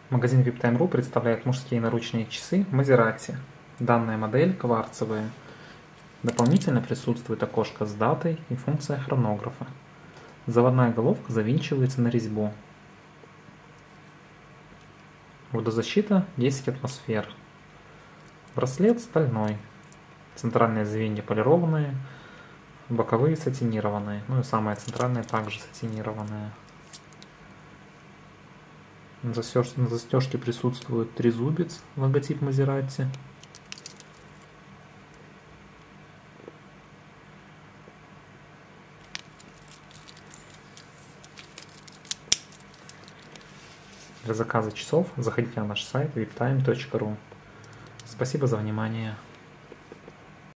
Магазин VIPTime.ru представляет мужские наручные часы Maserati. Данная модель кварцевая. Дополнительно присутствует окошко с датой и функция хронографа. Заводная головка завинчивается на резьбу. Водозащита 10 атмосфер. Браслет стальной. Центральные звенья полированные, боковые сатинированные. Ну и самая центральная также сатинированная. На застежке присутствует трезубец, логотип Maserati. Для заказа часов заходите на наш сайт viptime.ru. Спасибо за внимание.